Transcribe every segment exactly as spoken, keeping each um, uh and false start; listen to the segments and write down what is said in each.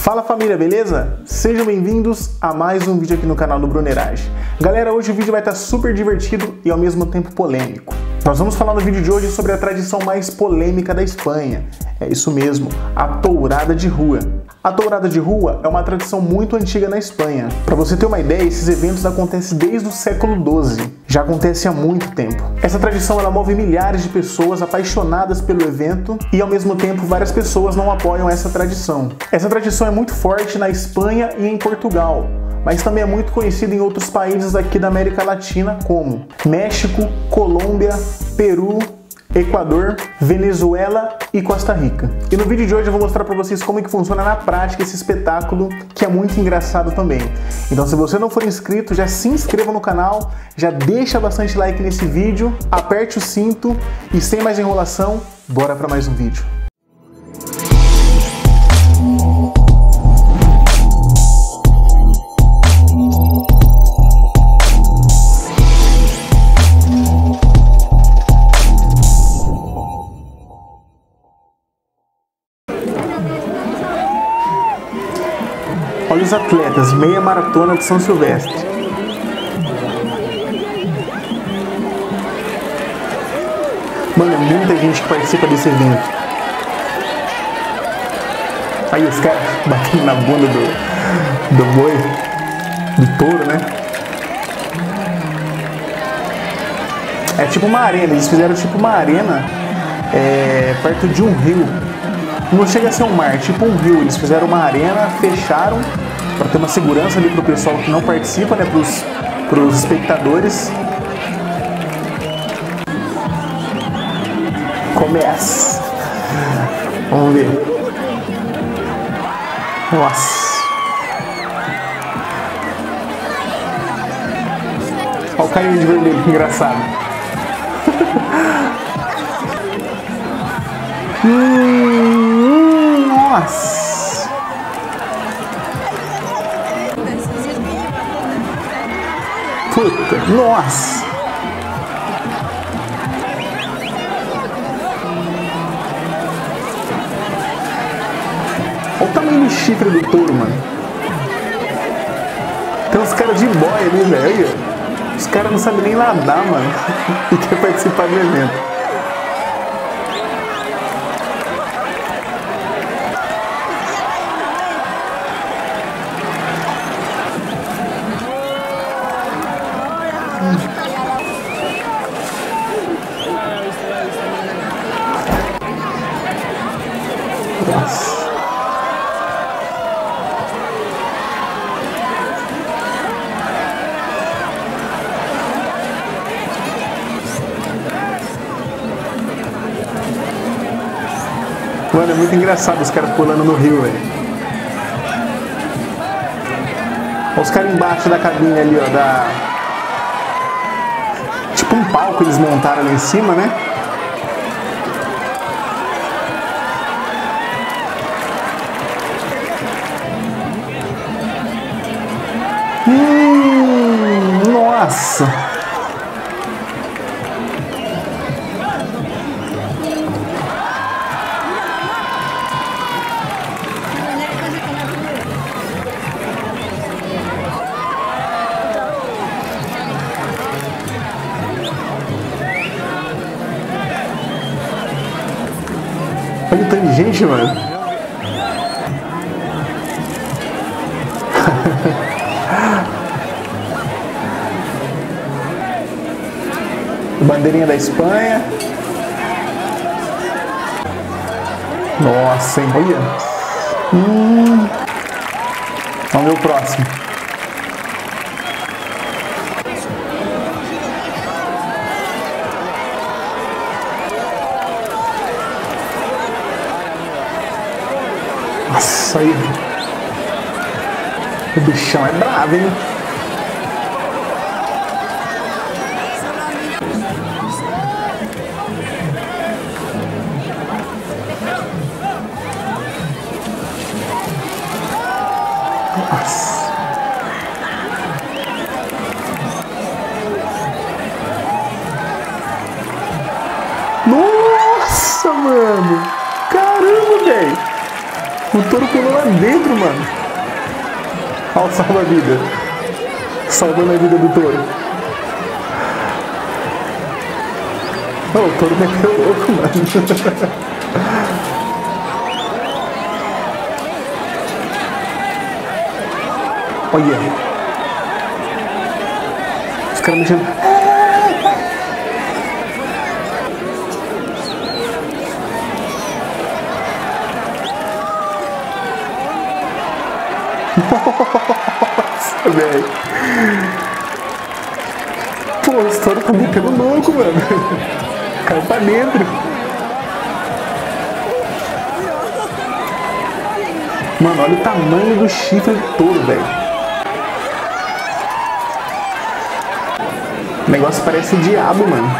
Fala família, beleza? Sejam bem-vindos a mais um vídeo aqui no canal do Brunnerage. Galera, hoje o vídeo vai estar super divertido e ao mesmo tempo polêmico. Nós vamos falar no vídeo de hoje sobre a tradição mais polêmica da Espanha. É isso mesmo, a tourada de rua. A tourada de rua é uma tradição muito antiga na Espanha. Para você ter uma ideia, esses eventos acontecem desde o século doze. Já acontece há muito tempo. Essa tradição ela move milhares de pessoas apaixonadas pelo evento e ao mesmo tempo várias pessoas não apoiam essa tradição. Essa tradição é muito forte na Espanha e em Portugal, mas também é muito conhecida em outros países aqui da América Latina como México, Colômbia, Peru, Equador, Venezuela e Costa Rica. E no vídeo de hoje eu vou mostrar para vocês como é que funciona na prática esse espetáculo, que é muito engraçado também. Então se você não for inscrito, já se inscreva no canal, já deixa bastante like nesse vídeo, aperte o cinto e sem mais enrolação, bora para mais um vídeo. Olha os atletas, meia maratona de São Silvestre. Mano, é muita gente que participa desse evento. Aí os caras batendo na bunda do, do boi, do touro, né? É tipo uma arena, eles fizeram tipo uma arena é, perto de um rio. Não chega a ser um mar, tipo um rio. Eles fizeram uma arena, fecharam para ter uma segurança ali pro pessoal que não participa, né, pros, pros espectadores. Começa. Vamos ver. Nossa. Olha o carinho de vermelho, que engraçado. hum, nossa. Puta, nossa! Olha o tamanho do chifre do touro, mano. Tem uns caras de boia ali, velho. Os caras não sabem nem nadar, mano. E quer participar do evento. Nossa. Mano, é muito engraçado os caras pulando no rio, velho. Olha os caras embaixo da cabine ali, ó, da... Tipo um palco eles montaram ali em cima, né? Hum, nossa! Olha o tanto de gente, mano. Bandeirinha da Espanha. Nossa, hein? Olha. Hum. Vamos ver o próximo. Nossa, aí. O bichão é bravo, hein? Nossa. Nossa, mano. Caramba, velho. O touro pulou lá dentro, mano. Olha o salva-vida. Salvando a vida do touro. Oh, o touro meteu louco, mano. Olha. Os caras mexendo. Nossa, velho. Pô, o estouro tá metendo louco, mano. Caiu pra dentro. Mano, olha o tamanho do chifre do touro, velho. O negócio parece o diabo, mano.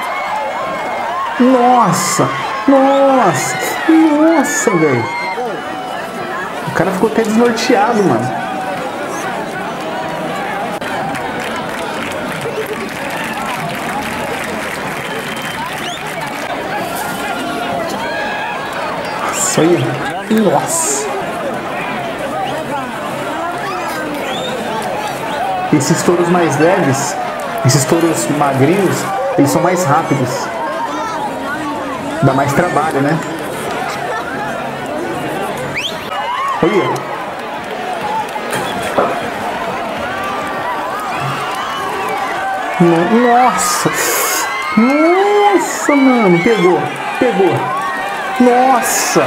Nossa! Nossa! Nossa, velho. O cara ficou até desnorteado, mano. Nossa, aí. Nossa. Esses touros mais leves, esses touros magrinhos, eles são mais rápidos. Dá mais trabalho, né? Olha. Nossa. Nossa, mano. Pegou. Pegou. Nossa.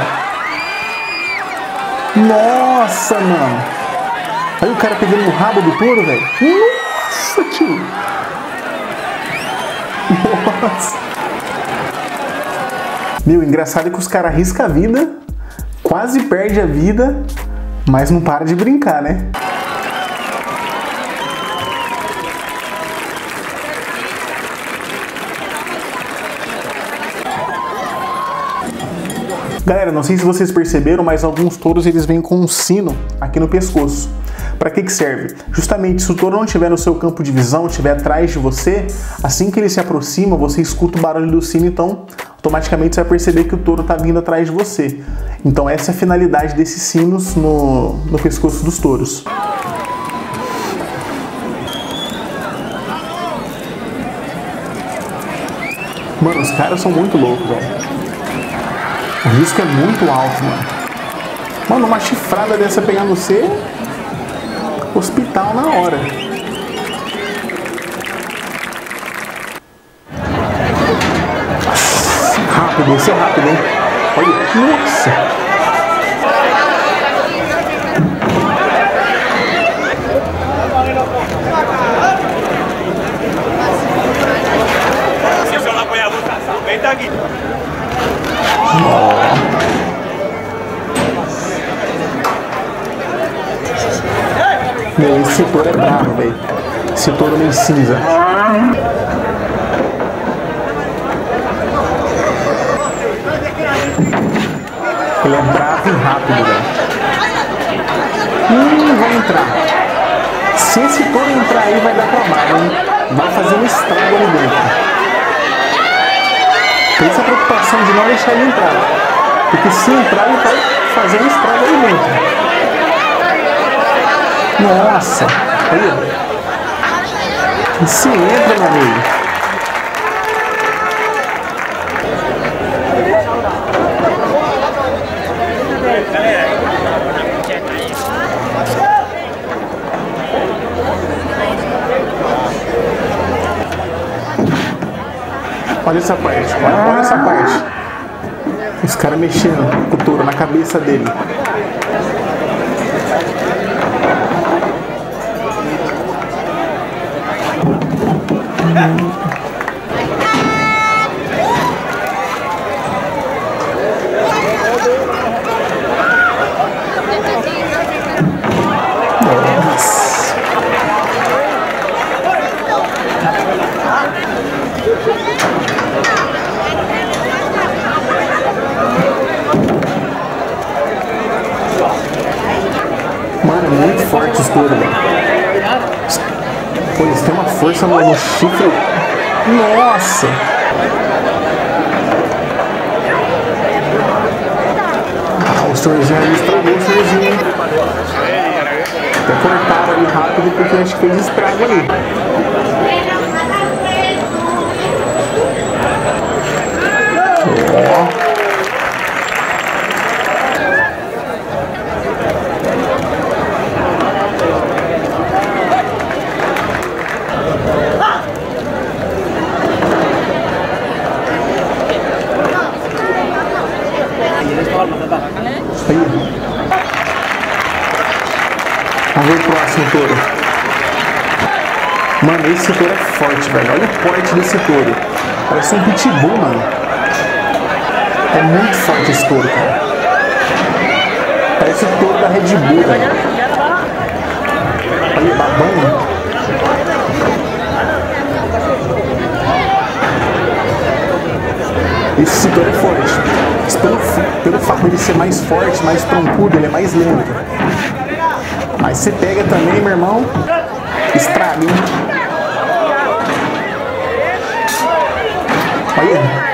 Nossa, mano. Aí o cara pegando o rabo do touro, velho. Nossa, tio. Nossa. Meu, engraçado é que os caras arriscam a vida, quase perde a vida, mas não para de brincar, né? Galera, não sei se vocês perceberam, mas alguns touros eles vêm com um sino aqui no pescoço. Para que que serve? Justamente se o touro não estiver no seu campo de visão, estiver atrás de você, assim que ele se aproxima, você escuta o barulho do sino, então automaticamente você vai perceber que o touro está vindo atrás de você. Então essa é a finalidade desses sinos no, no pescoço dos touros. Mano, os caras são muito loucos, velho. O risco é muito alto, mano. Mano, uma chifrada dessa pegar no você, hospital na hora. Rápido, esse é rápido, hein? Olha, nossa! Meu, esse touro é bravo, velho. Esse touro meio cinza. Ele é bravo e rápido, velho. Hum, vai entrar. Se esse touro entrar aí, vai dar trabalho, hein? Vai fazer um estrago ali dentro. Tem essa preocupação de não deixar ele entrar. Porque se entrar, ele vai fazer um estrago ali dentro. Nossa, olha. E se entra, meu amigo? Olha essa parte, olha, olha essa parte. Os caras mexendo com o touro na cabeça dele. Mano, é muito forte os touros, velho. Pô, eles têm uma força no, no chifre. Nossa! Ah, os senhorzinho ali estragou o senhorzinho. Até cortaram ali rápido porque acho que fez estrago ali. Ó. Aí. Vamos ver o próximo touro. Mano, esse touro é forte, velho. Olha o porte desse touro. Parece um pitbull, mano. É muito forte esse touro, cara. Parece o touro da Red Bull, velho. Olha, babando. Esse touro é forte. Mas pelo, pelo fato dele ser mais forte, mais troncudo, ele é mais lento. Mas você pega também, meu irmão, estraga, hein? Olha.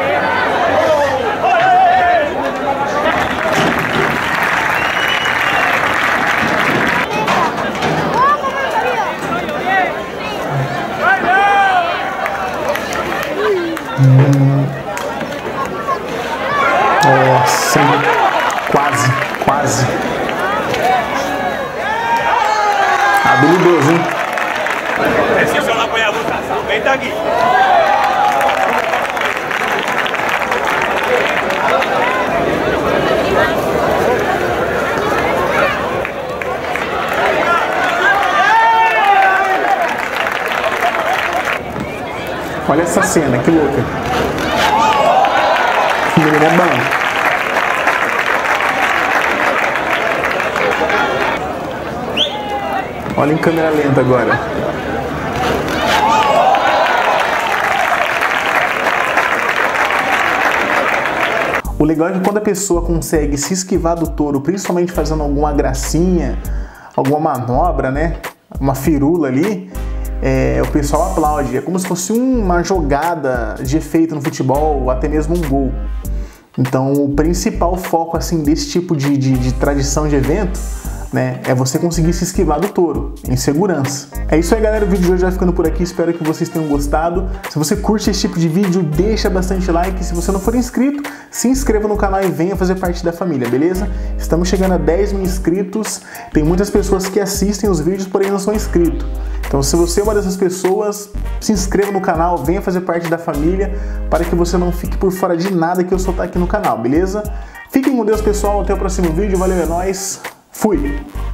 Hum. Nossa, quase, quase. Habilidoso, hein? Esqueceu lá apoiar a luta. Vem daqui. Olha essa cena, que louca. O menino é bom. Olha em câmera lenta agora. O legal é que quando a pessoa consegue se esquivar do touro, principalmente fazendo alguma gracinha, alguma manobra, né? Uma firula ali, é, o pessoal aplaude. É como se fosse uma jogada de efeito no futebol, ou até mesmo um gol. Então o principal foco assim, desse tipo de, de, de tradição de evento, né, é você conseguir se esquivar do touro, em segurança. É isso aí, galera, o vídeo de hoje vai ficando por aqui, espero que vocês tenham gostado. Se você curte esse tipo de vídeo, deixa bastante like. Se você não for inscrito, se inscreva no canal e venha fazer parte da família, beleza? Estamos chegando a dez mil inscritos, tem muitas pessoas que assistem os vídeos, porém não são inscritos. Então, se você é uma dessas pessoas, se inscreva no canal, venha fazer parte da família, para que você não fique por fora de nada que eu soltar aqui no canal, beleza? Fiquem com Deus, pessoal, até o próximo vídeo, valeu, é nóis, fui!